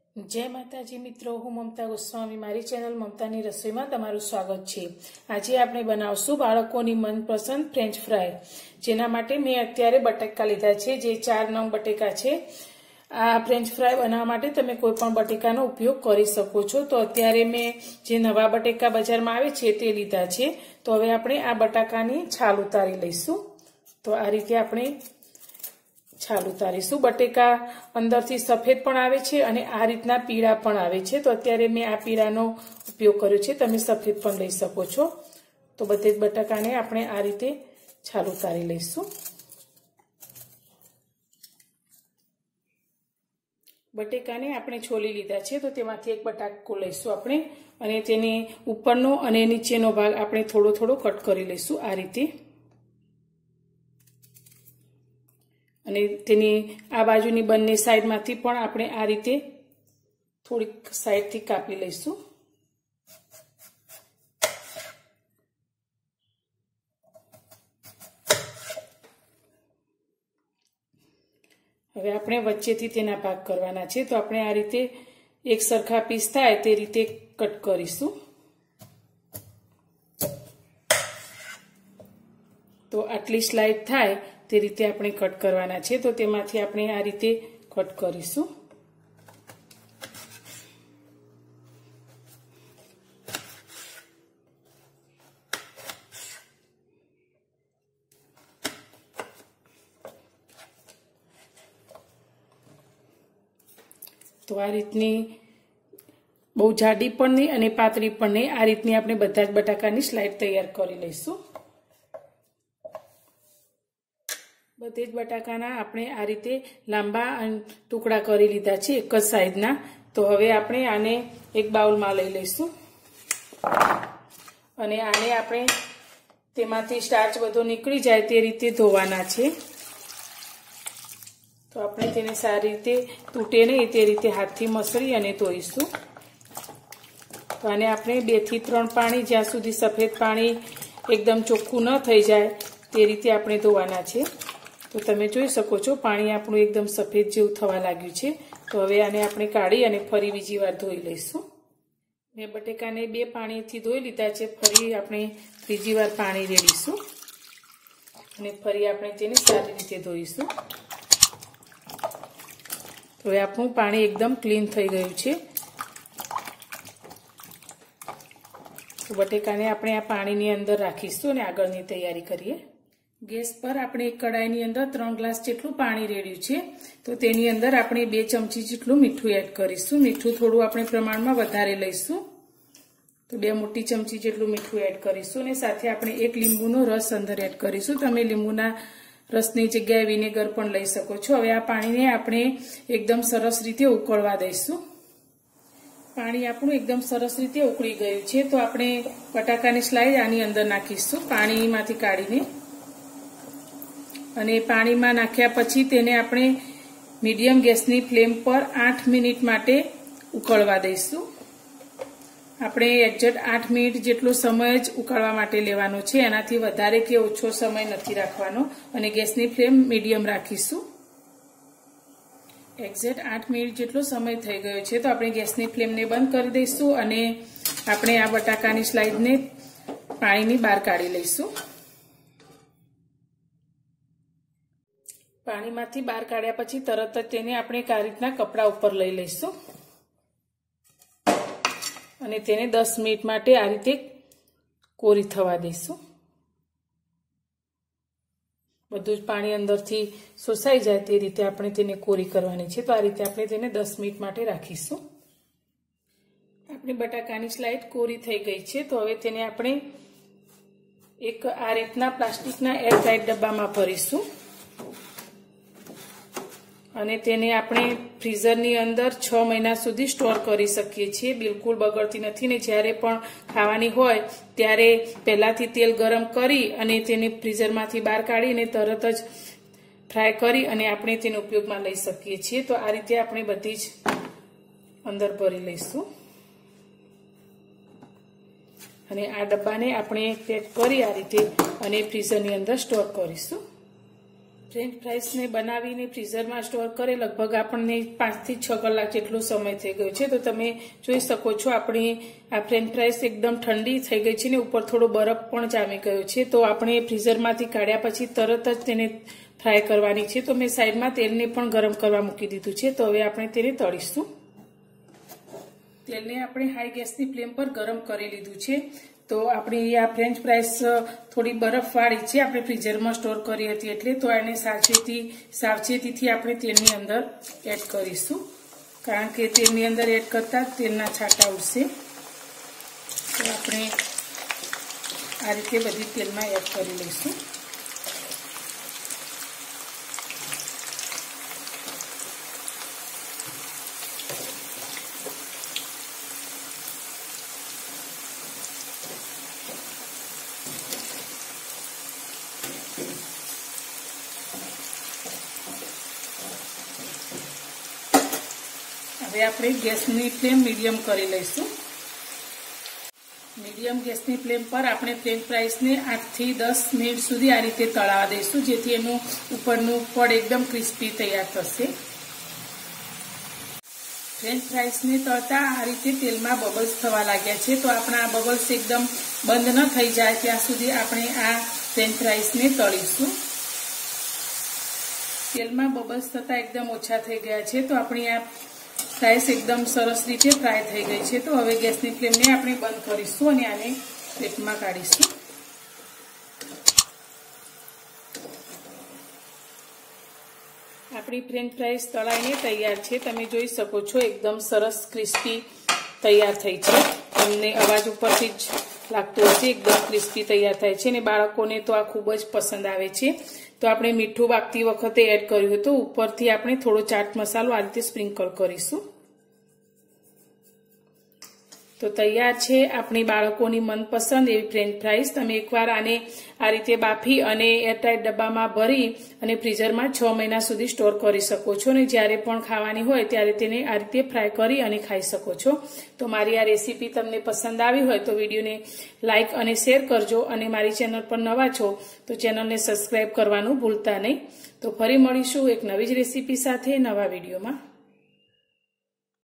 जय माताजी मित्रों, हूँ ममता गोस्वामी। मारी चेनल ममतानी रसोई में तमारुं स्वागत छे। आज आपणे बनावशुं बाळकोनी मनपसंद फ्रेंच फ्राय। जेना माटे मैं अत्यारे बटेका लीधा छे, जे 4 नंग बटेका छे। आ फ्रेंच फ्राय बनाववा माटे तमे कोई पण बटेकानो उपयोग करी शको छो। तो अत्यारे मैं जे नवा बटेका बजारमां आवे छे ते लीधा छे। तो हवे आपणे आ बटाकानी छाल उतारी लईशुं। तो आ रीते आपणे छाल उतारीशुं। बटेका अंदरथी सफेद पण आवे छे अने आ रीतना पीळा पण आवे छे। तो अत्यारे मैं आ पीळानो उपयोग कर्यो छे, तमे सफेद पण लई शको छो। तो बधे ज बटाकाने आपणे आ रीते छाल उतारी लईशुं। बटेकाने आपणे छोली लीधा छे, तो तेमांथी एक बटाको लईशुं आपणे अने तेनी उपरनो अने नीचेनो भाग आपणे थोड़ो थोड़ो कट करी लईशुं आ रीते। અને તેની આ બાજુની બંને સાઈડમાંથી પણ આપણે આ રીતે થોડીક સાઈડથી કાપી લઈશું। હવે આપણે વચ્ચેથી તેના ભાગ કરવાના છે। તો આપણે આ રીતે એક સરખા પીસ થાય તે રીતે કટ કરીશું। તો આટલી સ્લાઇડ થાય તે રીતે આપણે કટ કરવાના છે। તો તેમાંથી આપણે આ રીતે કટ કરીશું। તો આ રીતની બહુ જાડી પણ નહીં અને પાતળી પણ નહીં, આ રીતની આપણે બધા જ બટાકાની સ્લાઇડ તૈયાર કરી લઈશું। બધે જ બટાકાના આપણે આ રીતે લાંબા ટુકડા કરી લીધા છે એક જ સાઈઝના। તો હવે આપણે આને એક બાઉલમાં લઈ લઈશું અને આને આપણે તેમાંથી સ્ટાર્ચ બધો નીકળી જાય તે રીતે ધોવાના છે। તો આપણે તેને સારી રીતે તૂટે નહીં તે રીતે હાથથી મસળી અને ધોઈશું। તો આને આપણે 2 થી 3 પાણી, જ્યાં સુધી સફેદ પાણી એકદમ ચોખ્ખું ન થઈ જાય તે રીતે આપણે ધોવાના છે। तो तमे जोई शको छो पाणी आपणुं एकदम सफेद जेवुं थवा लाग्युं छे। तो हवे आने आपणे काढी अने फरी बीजी वार धोई लईशुं। मैं बटेकाने 2 पाणीथी धोई लीधा छे, फरी आपणे त्रीजी वार पाणी रेड़ीशुं अने फरी आपणे तेने सारी रीते धोईशुं। तो हवे आपणुं पाणी एकदम क्लीन थई गयुं छे। तो बटेकाने आपणे आ पाणीनी अंदर राखीशुं अने आगळनी तैयारी करीए। गैस पर आपणे एक कढ़ाईनी अंदर 3 ग्लास जेटलुं पाणी रेड्युं छे। तो तेनी अंदर आपणे 2 चमची जेटलुं मीठुं एड करीशुं। मीठुं थोडुं आपणे प्रमाणमां वधारे लईशुं। तो 2 मोटी चमची जेटलुं मीठुं एड करीशुं अने साथे आपणे 1 લીંબુનો रस अंदर एड करीशुं। तमे લીંબુના रसनी जग्याए विनेगर पण लई शको छो। हवे आ पाणीने आपणे एकदम सरस रीते उकळवा दईशुं। पाणी आपणुं एकदम सरस रीते उकळी गयुं छे। तो आपणे बटाकानी स्लाइड आनी अंदर नाखीशुं पाणीमांथी काढीने અને પાણીમાં નાખ્યા પછી તેને આપણે મીડિયમ ગેસની ફ્લેમ પર 8 મિનિટ માટે ઉકળવા દઈશું। આપણે એક્ઝેક્ટ 8 મિનિટ જેટલો સમય જ ઉકળવા માટે લેવાનો છે, એનાથી વધારે કે ઓછો સમય નથી રાખવાનો અને ગેસની ફ્લેમ મીડિયમ રાખીશું। એક્ઝેક્ટ 8 મિનિટ જેટલો સમય થઈ ગયો છે। તો આપણે ગેસની ફ્લેમને બંધ કરી દઈશું અને આપણે આ બટાકાની સ્લાઇડને પાણીની બહાર કાઢી લઈશું। પાણીમાંથી બહાર કાઢ્યા પછી તરત જ તેને આપણે આ રીતના કપડા ઉપર લઈ લઈશું અને તેને 10 મિનિટ માટે આ રીતે કોરી થવા દઈશું। બધું જ પાણી અંદરથી શોષાઈ જાય તે રીતે આપણે તેને કોરી કરવાની છે। તો આ રીતે આપણે તેને 10 મિનિટ માટે રાખીશું। આપણી બટાકાની સ્લાઇડ કોરી થઈ ગઈ છે। તો હવે તેને આપણે એક આ રીતના પ્લાસ્ટિકના એરટાઇટ ડબ્બામાં ભરીશું અને તેને આપણે ફ્રીઝરની અંદર 6 મહિના સુધી સ્ટોર કરી શકીએ છીએ। બિલકુલ બગડતી નથી ને જ્યારે પણ ખાવાની હોય ત્યારે પહેલાથી તેલ ગરમ કરી અને તેને ફ્રીઝરમાંથી બહાર કાઢીને તરત જ ફ્રાય કરી અને આપણે તેનો ઉપયોગમાં લઈ શકીએ છીએ। તો આ રીતે આપણે બધી જ અંદર ભરી લઈશું અને આ ડબ્બાને આપણે પેક કરી આ રીતે અને ફ્રીઝરની અંદર સ્ટોર કરીશું। ફ્રેન્ચ ફ્રાઈસને બનાવીને ફ્રીઝરમાં સ્ટોર કરે લગભગ આપણને 5 થી 6 કલાક જેટલો સમય થઈ ગયો છે. તો તમે જોઈ શકો છો આપણી આ ફ્રેન્ચ ફ્રાઈસ એકદમ ઠંડી થઈ ગઈ છે ને ઉપર થોડો બરફ પણ જામી ગયો છે. તો આપણે ફ્રીઝરમાંથી કાઢ્યા પછી તરત જ તેને ફ્રાય કરવાની છે. તો મેં સાઈડમાં તેલને પણ ગરમ કરવા મૂકી દીધું છે. તો હવે આપણે તેને તળીશું. તેલને આપણે હાઈ ગેસની ફ્લેમ પર ગરમ કરી લીધું છે. તો આપણી આ ફ્રેન્ચ ફ્રાઈસ થોડી બરફવાળી છે, આપણે ફ્રીઝરમાં સ્ટોર કરી હતી એટલે. તો એને સાવચેતીથી આપણે તેલની અંદર એડ કરીશું, કારણ કે તેલની અંદર એડ કરતા તેલના છાંટા ઉડશે. તો આપણે આ રીતે બધી તેલમાં એડ કરી લઈશું. હવે આપણે ગેસની ફ્લેમ મીડિયમ કરી લઈશું. મીડિયમ ગેસની ફ્લેમ પર આપણે ફ્રેન્ચ ફ્રાઈસને 8 થી 10 મિનિટ સુધી આ રીતે તળાવવા દઈશું, જેથી એનું ઉપરનું પડ એકદમ ક્રિસ્પી તૈયાર થશે. ફ્રેન્ચ ફ્રાઈસને તળતા આ રીતે તેલમાં બબલ્સ થવા લાગ્યા છે. તો આપણા બબલ્સ એકદમ બંધ ન થઈ જાય ત્યાં સુધી આપણે આ ફ્રેન્ચ ફ્રાઈસને તળીશું. તેલમાં બબલ્સ થતા એકદમ ઓછા થઈ ગયા છે. તો આપણી આ ફ્રાઈસ એકદમ સરસ રીતે ફ્રાય થઈ ગઈ છે. તો હવે ગેસની ફ્લેમને આપણે બંધ કરીશું અને આને પ્લેટમાં કાઢીશું. આપણી ફ્રેન્ચ ફ્રાઈસ તળાઈને તૈયાર છે. તમે જોઈ શકો છો એકદમ સરસ ક્રિસ્પી તૈયાર થઈ છે. તમને અવાજ ઉપરથી જ લાગતો હશે એકદમ ક્રિસ્પી તૈયાર થાય છે અને બાળકોને તો આ ખૂબ જ પસંદ આવે છે. તો આપણે મીઠું વાગતી વખતે એડ કર્યું હતું. ઉપરથી આપણે થોડો ચાટ મસાલો આ રીતે સ્પ્રિંકલ કરીશું. તો તૈયાર છે આપણી બાળકોની મનપસંદ એવી ફ્રેન્ચ ફ્રાઈસ. તમે એકવાર આને આ રીતે બાફી અને એરટાઇટ ડબ્બામાં ભરી અને ફ્રીઝરમાં 6 મહિના સુધી સ્ટોર કરી શકો છો અને જ્યારે પણ ખાવાની હોય ત્યારે તેને આ રીતે ફ્રાય કરી અને ખાઈ શકો છો. તો મારી આ રેસીપી તમને પસંદ આવી હોય તો વિડીયોને લાઇક અને શેર કરજો અને મારી ચેનલ પર નવા છો તો ચેનલને સબસ્ક્રાઇબ કરવાનું ભૂલતા નહીં. તો ફરી મળીશું એક નવી જ રેસીપી સાથે નવા વિડીયોમાં.